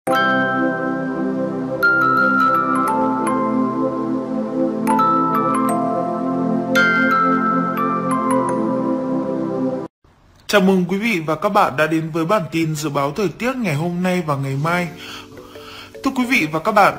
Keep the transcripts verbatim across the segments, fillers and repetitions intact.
Chào mừng quý vị và các bạn đã đến với bản tin dự báo thời tiết ngày hôm nay và ngày mai. Thưa quý vị và các bạn,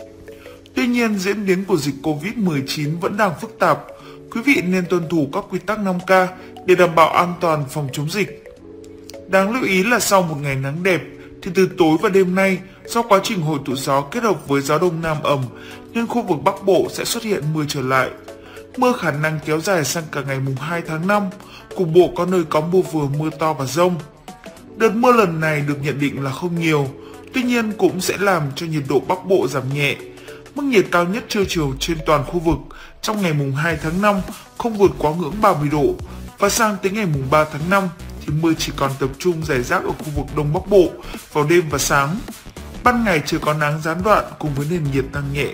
tuy nhiên diễn biến của dịch Covid mười chín vẫn đang phức tạp. Quý vị nên tuân thủ các quy tắc năm K để đảm bảo an toàn phòng chống dịch. Đáng lưu ý là sau một ngày nắng đẹp, thì từ tối và đêm nay, do quá trình hội tụ gió kết hợp với gió đông nam ẩm, nên khu vực Bắc Bộ sẽ xuất hiện mưa trở lại. Mưa khả năng kéo dài sang cả ngày mùng hai tháng năm, cục bộ có nơi có mưa vừa mưa to và dông. Đợt mưa lần này được nhận định là không nhiều, tuy nhiên cũng sẽ làm cho nhiệt độ Bắc Bộ giảm nhẹ. Mức nhiệt cao nhất trưa chiều trên toàn khu vực trong ngày mùng hai tháng năm không vượt quá ngưỡng ba mươi độ, và sang tới ngày mùng ba tháng năm thì mưa chỉ còn tập trung rải rác ở khu vực Đông Bắc Bộ vào đêm và sáng. Ban ngày trời có nắng gián đoạn cùng với nền nhiệt tăng nhẹ.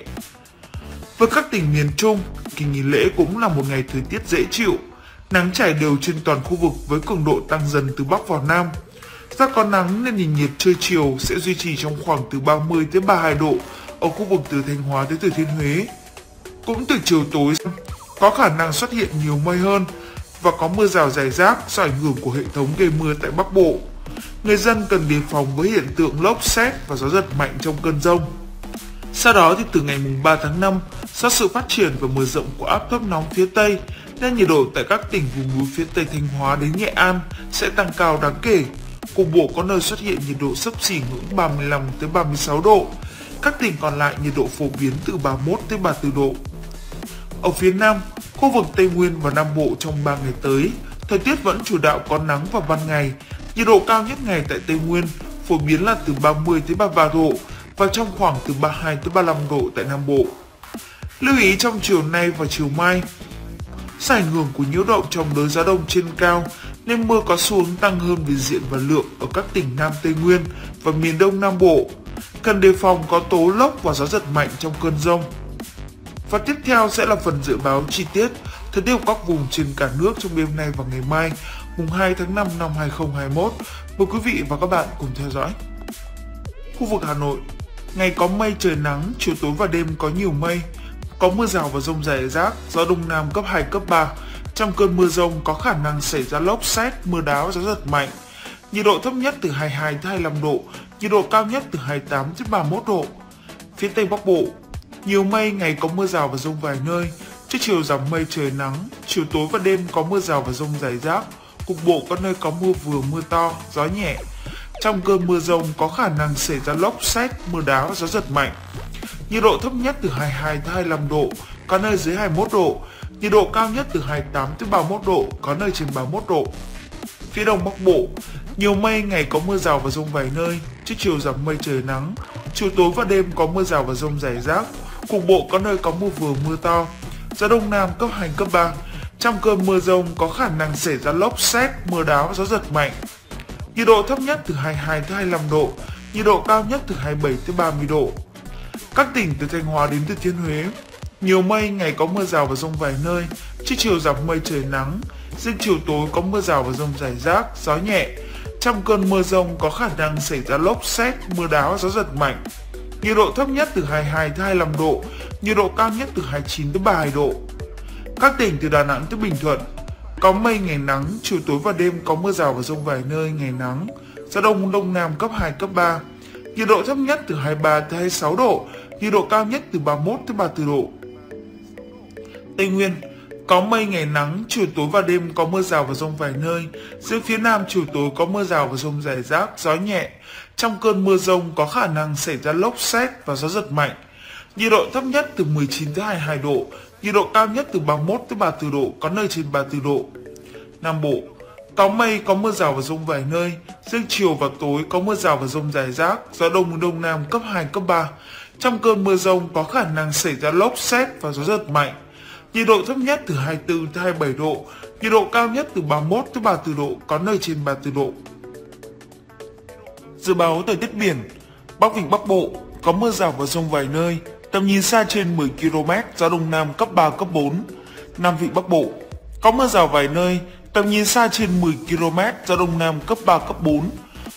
Với các tỉnh miền Trung, kỳ nghỉ lễ cũng là một ngày thời tiết dễ chịu. Nắng trải đều trên toàn khu vực với cường độ tăng dần từ Bắc vào Nam. Do có nắng nên nền nhiệt trưa chiều sẽ duy trì trong khoảng từ ba mươi tới ba mươi hai độ ở khu vực từ Thanh Hóa tới Thừa Thiên Huế. Cũng từ chiều tối có khả năng xuất hiện nhiều mây hơn và có mưa rào rải rác do ảnh hưởng của hệ thống gây mưa tại Bắc Bộ. Người dân cần đề phòng với hiện tượng lốc sét và gió giật mạnh trong cơn dông. Sau đó thì từ ngày mùng ba tháng năm, do sự phát triển và mở rộng của áp thấp nóng phía Tây, nên nhiệt độ tại các tỉnh vùng núi phía Tây Thanh Hóa đến Nghệ An sẽ tăng cao đáng kể. Cục bộ có nơi xuất hiện nhiệt độ xấp xỉ ngưỡng ba mươi lăm tới ba mươi sáu độ. Các tỉnh còn lại nhiệt độ phổ biến từ ba mươi mốt tới ba mươi tư độ. Ở phía Nam, khu vực Tây Nguyên và Nam Bộ trong ba ngày tới, thời tiết vẫn chủ đạo có nắng vào ban ngày. Nhiệt độ cao nhất ngày tại Tây Nguyên phổ biến là từ ba mươi tới ba mươi ba độ và trong khoảng từ ba mươi hai tới ba mươi lăm độ tại Nam Bộ. Lưu ý trong chiều nay và chiều mai, do ảnh hưởng của nhiễu động trong đới gió đông trên cao nên mưa có xu hướng tăng hơn về diện và lượng ở các tỉnh Nam Tây Nguyên và miền Đông Nam Bộ. Cần đề phòng có tố lốc và gió giật mạnh trong cơn dông. Và tiếp theo sẽ là phần dự báo chi tiết thời tiết của các vùng trên cả nước trong đêm nay và ngày mai, mùng hai tháng năm năm hai nghìn không trăm hai mươi mốt. Mời quý vị và các bạn cùng theo dõi. Khu vực Hà Nội, ngày có mây trời nắng, chiều tối và đêm có nhiều mây, có mưa rào và dông rải rác, gió đông nam cấp hai, cấp ba. Trong cơn mưa dông có khả năng xảy ra lốc sét, mưa đá, gió giật mạnh. Nhiệt độ thấp nhất từ hai mươi hai tới hai mươi lăm độ, nhiệt độ cao nhất từ hai mươi tám tới ba mươi mốt độ. Phía Tây Bắc Bộ, nhiều mây, ngày có mưa rào và dông vài nơi, trưa chiều giảm mây trời nắng, chiều tối và đêm có mưa rào và dông rải rác, cục bộ có nơi có mưa vừa mưa to, gió nhẹ. Trong cơn mưa dông có khả năng xảy ra lốc sét, mưa đá, gió giật mạnh. Nhiệt độ thấp nhất từ hai mươi hai tới hai mươi lăm độ, có nơi dưới hai mươi mốt độ. Nhiệt độ cao nhất từ hai mươi tám tới ba mươi mốt độ, có nơi trên ba mươi mốt độ. Phía Đông Bắc Bộ, nhiều mây, ngày có mưa rào và dông vài nơi, trưa chiều giảm mây trời nắng, chiều tối và đêm có mưa rào và dông rải rác, cục bộ có nơi có mưa vừa mưa to. Gió đông nam cấp hai, cấp ba. Trong cơn mưa dông có khả năng xảy ra lốc sét, mưa đá, gió giật mạnh. Nhiệt độ thấp nhất từ hai mươi hai tới hai mươi lăm độ, nhiệt độ cao nhất từ hai mươi bảy tới ba mươi độ. Các tỉnh từ Thanh Hóa đến Thừa Thiên Huế, nhiều mây, ngày có mưa rào và dông vài nơi, trưa chiều giảm mây trời nắng, riêng chiều tối có mưa rào và dông rải rác, gió nhẹ. Trong cơn mưa dông có khả năng xảy ra lốc sét, mưa đá, gió giật mạnh. Nhiệt độ thấp nhất từ hai mươi hai tới hai mươi lăm độ, nhiệt độ cao nhất từ hai mươi chín tới ba mươi hai độ. Các tỉnh từ Đà Nẵng tới Bình Thuận, có mây, ngày nắng, chiều tối và đêm có mưa rào và dông vài nơi, ngày nắng, gió đông đông nam cấp hai, cấp ba. Nhiệt độ thấp nhất từ hai mươi ba tới hai mươi sáu độ, nhiệt độ cao nhất từ ba mươi mốt tới ba mươi tư độ. Tây Nguyên, có mây, ngày nắng, chiều tối và đêm có mưa rào và dông vài nơi. Riêng phía Nam chiều tối có mưa rào và dông rải rác, gió nhẹ. Trong cơn mưa dông có khả năng xảy ra lốc sét và gió giật mạnh. Nhiệt độ thấp nhất từ mười chín tới hai mươi hai độ, nhiệt độ cao nhất từ ba mươi mốt tới ba mươi tư độ, có nơi trên ba mươi tư độ. Nam Bộ, có mây, có mưa rào và dông vài nơi, riêng chiều và tối có mưa rào và dông rải rác, gió đông đông nam cấp hai, cấp ba. Trong cơn mưa dông có khả năng xảy ra lốc sét và gió giật mạnh. Nhiệt độ thấp nhất từ hai mươi tư tới hai mươi bảy độ, nhiệt độ cao nhất từ ba mươi mốt tới ba mươi tư độ, có nơi trên ba mươi tư độ. Dự báo thời tiết biển, Bắc Vịnh Bắc Bộ có mưa rào và dông vài nơi, tầm nhìn xa trên mười ki lô mét, gió đông nam cấp ba, cấp bốn. Nam Vịnh Bắc Bộ có mưa rào vài nơi, tầm nhìn xa trên mười ki lô mét, gió đông nam cấp ba, cấp bốn.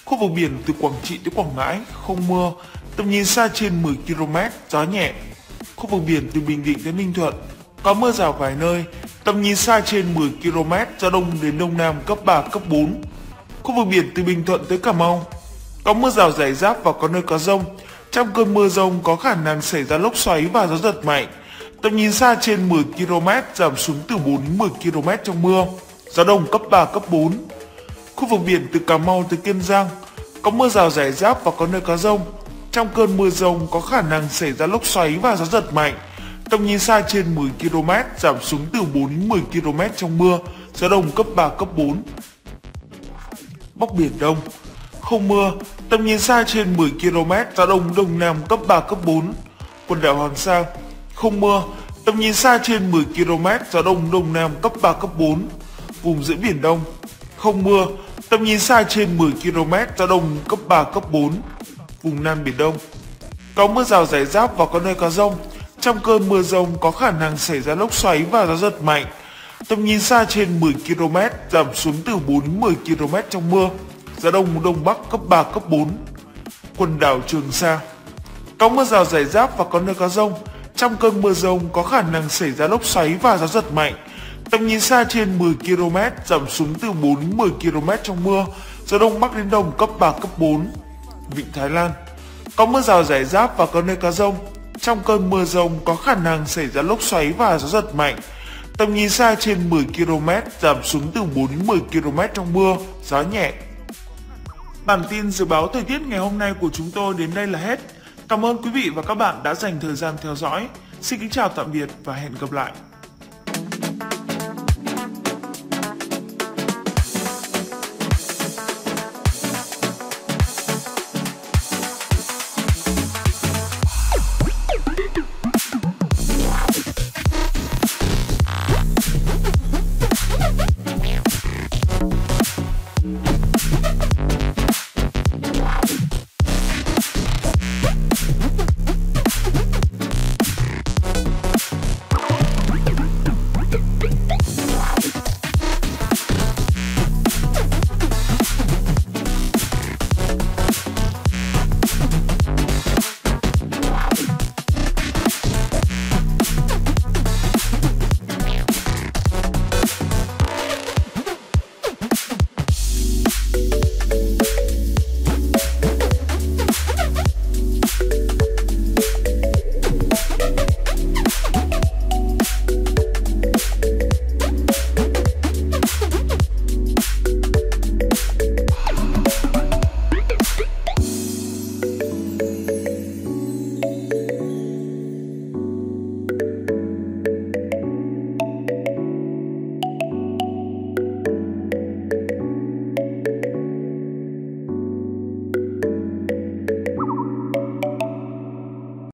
Khu vực biển từ Quảng Trị tới Quảng Ngãi không mưa, tầm nhìn xa trên mười ki lô mét, gió nhẹ. Khu vực biển từ Bình Định đến Ninh Thuận có mưa rào vài nơi, tầm nhìn xa trên mười ki lô mét, gió đông đến đông nam cấp ba, cấp bốn. Khu vực biển từ Bình Thuận tới Cà Mau có mưa rào rải rác và có nơi có dông. Trong cơn mưa dông có khả năng xảy ra lốc xoáy và gió giật mạnh. Tầm nhìn xa trên mười ki lô mét, giảm xuống từ bốn đến mười ki lô mét trong mưa. Gió đông cấp ba, cấp bốn. Khu vực biển từ Cà Mau tới Kiên Giang có mưa rào rải rác và có nơi có dông. Trong cơn mưa dông có khả năng xảy ra lốc xoáy và gió giật mạnh. Tầm nhìn xa trên mười ki lô mét, giảm xuống từ bốn đến mười ki lô mét trong mưa. Gió đông cấp ba, cấp bốn. Bắc Biển Đông không mưa, tầm nhìn xa trên mười ki lô mét, gió đông đông nam cấp ba, cấp bốn. Quần đảo Hoàng Sa không mưa, tầm nhìn xa trên mười ki lô mét, gió đông đông nam cấp ba, cấp bốn. Vùng giữa Biển Đông không mưa, tầm nhìn xa trên mười ki lô mét, gió đông cấp ba, cấp bốn. Vùng Nam Biển Đông có mưa rào rải rác và có nơi có dông. Trong cơn mưa dông có khả năng xảy ra lốc xoáy và gió giật mạnh. Tầm nhìn xa trên mười ki lô mét, giảm xuống từ bốn đến mười ki lô mét trong mưa. Gió đông đông bắc cấp ba, cấp bốn. Quần đảo Trường Sa có mưa rào rải rác và có nơi có dông. Trong cơn mưa dông có khả năng xảy ra lốc xoáy và gió giật mạnh. Tầm nhìn xa trên mười ki lô mét, giảm xuống từ bốn đến mười ki lô mét trong mưa. Gió đông bắc đến đông cấp ba, cấp bốn. Vịnh Thái Lan có mưa rào rải rác và có nơi có dông. Trong cơn mưa dông có khả năng xảy ra lốc xoáy và gió giật mạnh. Tầm nhìn xa trên mười ki lô mét, giảm xuống từ bốn đến mười ki lô mét trong mưa, gió nhẹ. Bản tin dự báo thời tiết ngày hôm nay của chúng tôi đến đây là hết. Cảm ơn quý vị và các bạn đã dành thời gian theo dõi. Xin kính chào tạm biệt và hẹn gặp lại.